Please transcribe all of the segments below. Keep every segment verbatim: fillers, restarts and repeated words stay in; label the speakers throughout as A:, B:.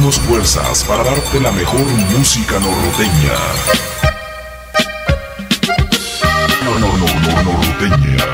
A: unimos fuerzas para darte la mejor música norteña. No, no, no, no, norteña.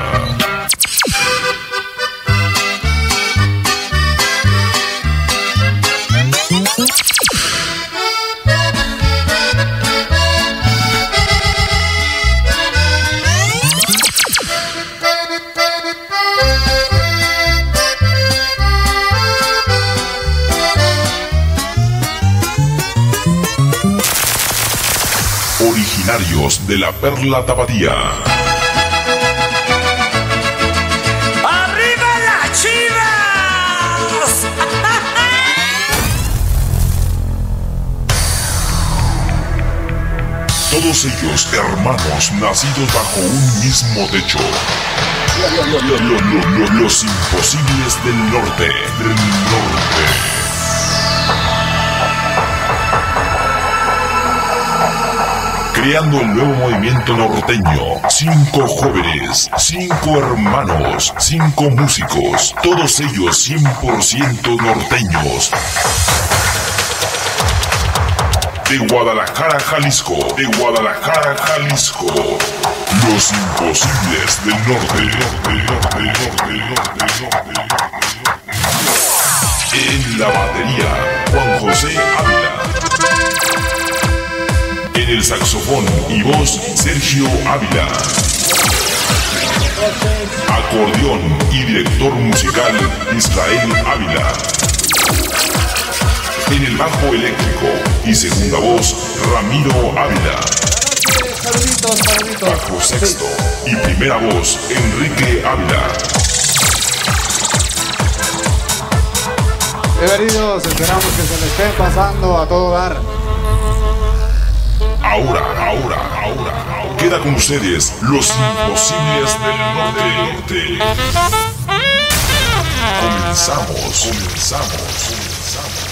A: Originarios de la Perla Tapatía.
B: ¡Arriba las Chivas!
A: Todos ellos hermanos nacidos bajo un mismo techo. Lo, lo, lo, lo, lo, lo, los imposibles del norte, del norte. Creando el nuevo movimiento norteño. Cinco jóvenes, cinco hermanos, cinco músicos, todos ellos cien por ciento norteños. De Guadalajara, Jalisco, de Guadalajara, Jalisco. Los imposibles del norte, norte, norte, norte, norte, norte. En la batería, Juan José Ávila. En el saxofón y voz, Sergio Ávila. Acordeón y director musical, Israel Ávila. En el bajo eléctrico y segunda voz, Ramiro Ávila.
C: Saluditos, saluditos.
A: Bajo sexto y primera voz, Enrique Ávila.
C: Bienvenidos, esperamos que se le estén pasando a todo dar.
A: Ahora, ahora, ahora, ahora, queda con ustedes los imposibles del norte. Comenzamos, comenzamos, comenzamos.